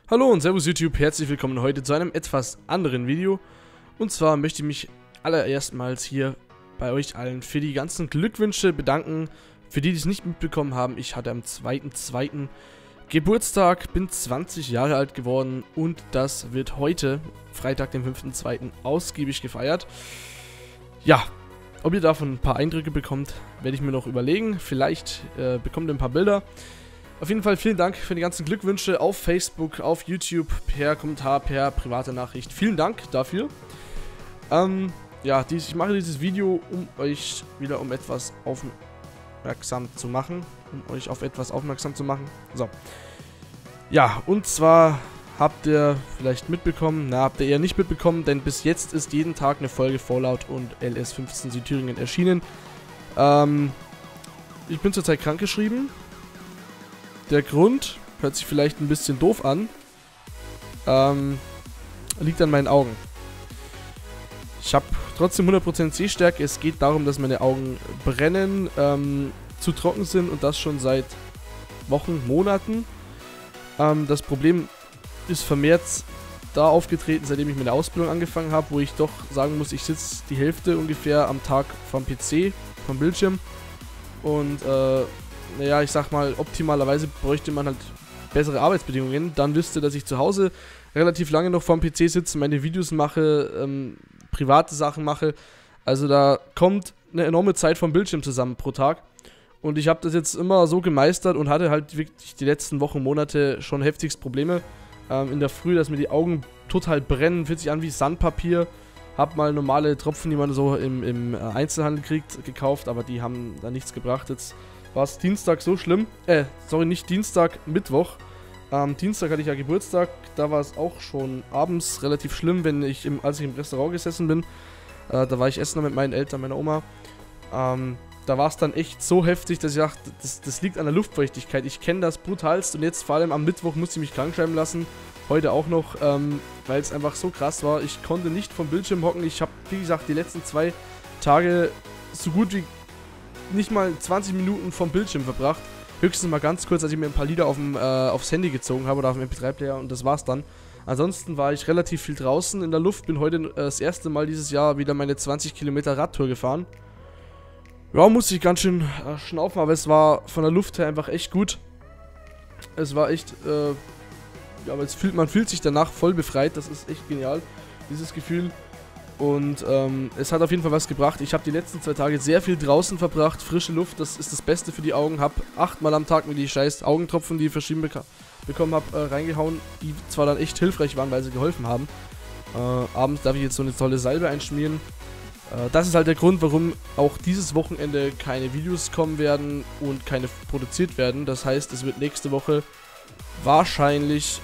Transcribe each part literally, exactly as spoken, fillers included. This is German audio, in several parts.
Hallo und servus YouTube, herzlich willkommen heute zu einem etwas anderen Video. Und zwar möchte ich mich allererstmals hier bei euch allen für die ganzen Glückwünsche bedanken. Für die, die es nicht mitbekommen haben, ich hatte am zweiten zweiten Geburtstag, bin zwanzig Jahre alt geworden und das wird heute, Freitag, den fünften zweiten ausgiebig gefeiert. Ja, ob ihr davon ein paar Eindrücke bekommt, werde ich mir noch überlegen. Vielleicht äh, bekommt ihr ein paar Bilder. Auf jeden Fall vielen Dank für die ganzen Glückwünsche auf Facebook, auf YouTube, per Kommentar, per private Nachricht. Vielen Dank dafür. Ähm, ja, dies, ich mache dieses Video, um euch wieder um etwas aufmerksam zu machen. Um euch auf etwas aufmerksam zu machen. So. Ja, und zwar habt ihr vielleicht mitbekommen, na, habt ihr eher nicht mitbekommen, denn bis jetzt ist jeden Tag eine Folge Fallout und L S fünfzehn Südthüringen erschienen. Ähm, ich bin zurzeit krankgeschrieben. Der Grund, hört sich vielleicht ein bisschen doof an, ähm, liegt an meinen Augen. Ich habe trotzdem hundert Prozent Sehstärke. Es geht darum, dass meine Augen brennen, ähm, zu trocken sind und das schon seit Wochen, Monaten. Ähm, das Problem ist vermehrt da aufgetreten, seitdem ich meine Ausbildung angefangen habe, wo ich doch sagen muss, ich sitze die Hälfte ungefähr am Tag vom P C, vom Bildschirm und äh, naja, ich sag mal, optimalerweise bräuchte man halt bessere Arbeitsbedingungen. Dann wüsste, dass ich zu Hause relativ lange noch vorm P C sitze, meine Videos mache, ähm, private Sachen mache. Also da kommt eine enorme Zeit vom Bildschirm zusammen pro Tag. Und ich habe das jetzt immer so gemeistert und hatte halt wirklich die letzten Wochen, Monate schon heftigst Probleme. Ähm, in der Früh, dass mir die Augen total brennen, fühlt sich an wie Sandpapier. Hab mal normale Tropfen, die man so im, im Einzelhandel kriegt, gekauft, aber die haben da nichts gebracht. Jetzt war es Dienstag so schlimm, äh, sorry, nicht Dienstag, Mittwoch. Ähm, Dienstag hatte ich ja Geburtstag, da war es auch schon abends relativ schlimm, wenn ich im, als ich im Restaurant gesessen bin. Äh, da war ich essen mit meinen Eltern, meiner Oma. Ähm, da war es dann echt so heftig, dass ich dachte, das, das liegt an der Luftfeuchtigkeit. Ich kenne das brutalst und jetzt vor allem am Mittwoch musste ich mich krank schreiben lassen. Heute auch noch, ähm, weil es einfach so krass war. Ich konnte nicht vom Bildschirm hocken. Ich habe, wie gesagt, die letzten zwei Tage so gut wie nicht mal zwanzig Minuten vom Bildschirm verbracht. Höchstens mal ganz kurz, als ich mir ein paar Lieder auf dem, äh, aufs Handy gezogen habe oder auf dem M P drei Player und das war's dann. Ansonsten war ich relativ viel draußen in der Luft, bin heute äh, das erste Mal dieses Jahr wieder meine zwanzig Kilometer Radtour gefahren. Ja, musste ich ganz schön äh, schnaufen, aber es war von der Luft her einfach echt gut. Es war echt, äh, ja, aber es fühlt, man fühlt sich danach voll befreit, das ist echt genial, dieses Gefühl. Und ähm, es hat auf jeden Fall was gebracht. Ich habe die letzten zwei Tage sehr viel draußen verbracht. Frische Luft, das ist das Beste für die Augen. Habe achtmal am Tag mir die scheiß Augentropfen, die ich verschieden beka bekommen habe, äh, reingehauen. Die zwar dann echt hilfreich waren, weil sie geholfen haben. Äh, abends darf ich jetzt so eine tolle Salbe einschmieren. Äh, das ist halt der Grund, warum auch dieses Wochenende keine Videos kommen werden und keine produziert werden. Das heißt, es wird nächste Woche wahrscheinlich...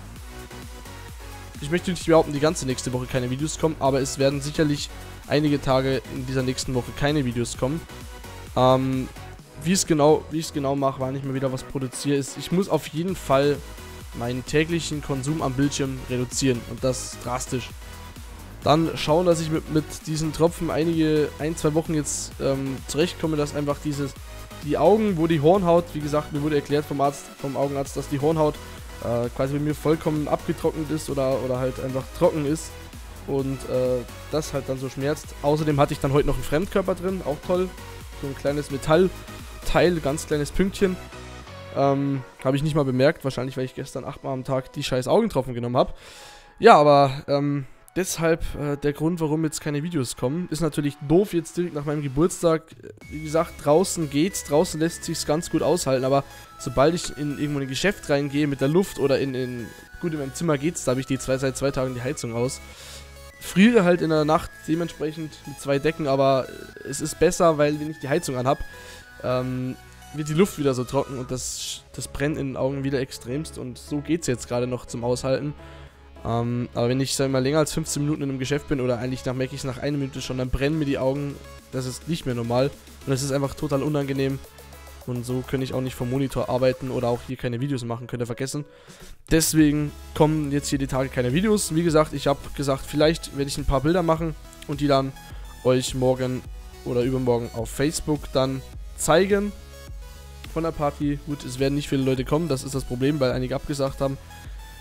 Ich möchte nicht behaupten, die ganze nächste Woche keine Videos kommen, aber es werden sicherlich einige Tage in dieser nächsten Woche keine Videos kommen. Ähm, wie es genau, wie ich es genau mache, wann ich mal wieder was produziere, ist, ich muss auf jeden Fall meinen täglichen Konsum am Bildschirm reduzieren und das drastisch. Dann schauen, dass ich mit, mit diesen Tropfen einige, ein, zwei Wochen jetzt ähm, zurechtkomme, dass einfach dieses, die Augen, wo die Hornhaut, wie gesagt, mir wurde erklärt vom Arzt, vom Augenarzt, dass die Hornhaut Äh, quasi bei mir vollkommen abgetrocknet ist oder, oder halt einfach trocken ist und äh, das halt dann so schmerzt. Außerdem hatte ich dann heute noch einen Fremdkörper drin, auch toll, so ein kleines Metallteil, ganz kleines Pünktchen, ähm, habe ich nicht mal bemerkt, wahrscheinlich weil ich gestern achtmal am Tag die scheiß Augentropfen genommen habe. Ja, aber ähm, deshalb äh, der Grund, warum jetzt keine Videos kommen, ist natürlich doof jetzt direkt nach meinem Geburtstag. Wie gesagt, draußen geht's, draußen lässt sich's ganz gut aushalten, aber sobald ich in irgendwo ein Geschäft reingehe mit der Luft oder in, in gut, in meinem Zimmer geht's, da habe ich die zwei, seit zwei Tagen die Heizung aus. Friere halt in der Nacht dementsprechend mit zwei Decken, aber es ist besser, weil wenn ich die Heizung anhab, ähm, wird die Luft wieder so trocken und das, das brennt in den Augen wieder extremst und so geht's jetzt gerade noch zum Aushalten. Ähm, aber wenn ich, sag mal, länger als fünfzehn Minuten in einem Geschäft bin oder eigentlich nach, merke ich es nach einer Minute schon, dann brennen mir die Augen. Das ist nicht mehr normal und es ist einfach total unangenehm. Und so kann ich auch nicht vom Monitor arbeiten oder auch hier keine Videos machen, könnt ihr vergessen. Deswegen kommen jetzt hier die Tage keine Videos. Wie gesagt, ich habe gesagt, vielleicht werde ich ein paar Bilder machen und die dann euch morgen oder übermorgen auf Facebook dann zeigen von der Party. Gut, es werden nicht viele Leute kommen, das ist das Problem, weil einige abgesagt haben.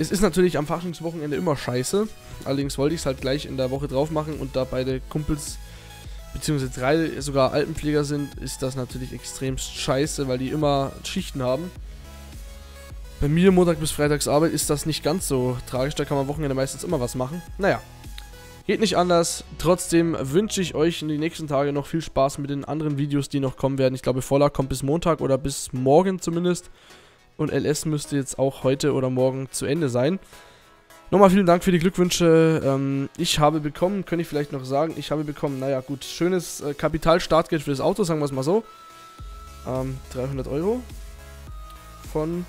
Es ist natürlich am Faschingswochenende immer scheiße. Allerdings wollte ich es halt gleich in der Woche drauf machen und da beide Kumpels, beziehungsweise drei sogar Altenpfleger sind, ist das natürlich extremst scheiße, weil die immer Schichten haben. Bei mir Montag bis Freitags Arbeit ist das nicht ganz so tragisch, da kann man am Wochenende meistens immer was machen. Naja, geht nicht anders. Trotzdem wünsche ich euch in den nächsten Tagen noch viel Spaß mit den anderen Videos, die noch kommen werden. Ich glaube, Vorlag kommt bis Montag oder bis morgen zumindest. Und L S müsste jetzt auch heute oder morgen zu Ende sein. Nochmal vielen Dank für die Glückwünsche. Ähm, ich habe bekommen, könnte ich vielleicht noch sagen, ich habe bekommen, naja gut, schönes äh, Kapitalstartgeld für das Auto, sagen wir es mal so. Ähm, dreihundert Euro. Von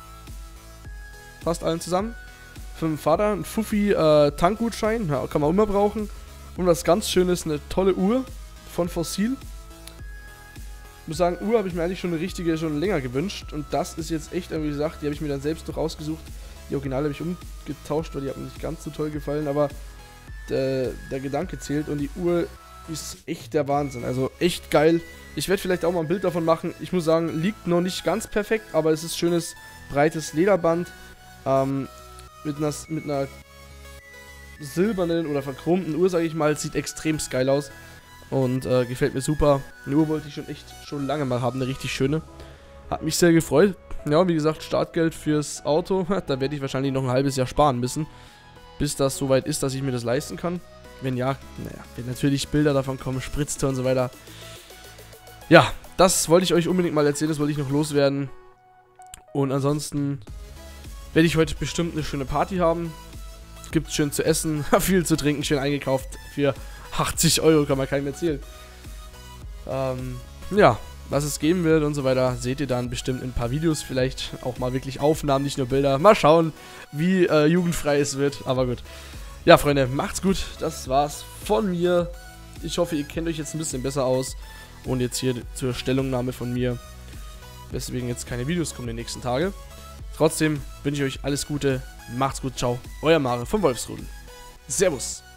fast allen zusammen. Für den Vater ein Fuffi äh, Tankgutschein, ja, kann man immer brauchen. Und was ganz Schönes, eine tolle Uhr von Fossil. Ich muss sagen, Uhr habe ich mir eigentlich schon eine richtige, schon länger gewünscht. Und das ist jetzt echt, wie gesagt, die habe ich mir dann selbst noch ausgesucht. Die Originale habe ich umgetauscht, weil die haben mir nicht ganz so toll gefallen. Aber der, der Gedanke zählt und die Uhr ist echt der Wahnsinn. Also echt geil. Ich werde vielleicht auch mal ein Bild davon machen. Ich muss sagen, liegt noch nicht ganz perfekt, aber es ist schönes, breites Lederband. Ähm, mit einer, mit einer silbernen oder verchromten Uhr, sage ich mal. Sieht extrem geil aus. Und äh, gefällt mir super. Eine Uhr wollte ich schon echt schon lange mal haben, eine richtig schöne. Hat mich sehr gefreut. Ja, wie gesagt, Startgeld fürs Auto, da werde ich wahrscheinlich noch ein halbes Jahr sparen müssen, bis das soweit ist, dass ich mir das leisten kann. Wenn ja, naja, wenn natürlich Bilder davon kommen, Spritztour und so weiter. Ja, das wollte ich euch unbedingt mal erzählen, das wollte ich noch loswerden. Und ansonsten werde ich heute bestimmt eine schöne Party haben. Gibt schön zu essen, viel zu trinken, schön eingekauft für achtzig Euro, kann man keinem erzählen. Ähm, ja, was es geben wird und so weiter, seht ihr dann bestimmt in ein paar Videos, vielleicht auch mal wirklich Aufnahmen, nicht nur Bilder. Mal schauen, wie äh, jugendfrei es wird, aber gut. Ja, Freunde, macht's gut, das war's von mir. Ich hoffe, ihr kennt euch jetzt ein bisschen besser aus und jetzt hier zur Stellungnahme von mir, weswegen jetzt keine Videos kommen die nächsten Tage. Trotzdem wünsche ich euch alles Gute, macht's gut, ciao, euer Mare vom Wolfsrudel. Servus.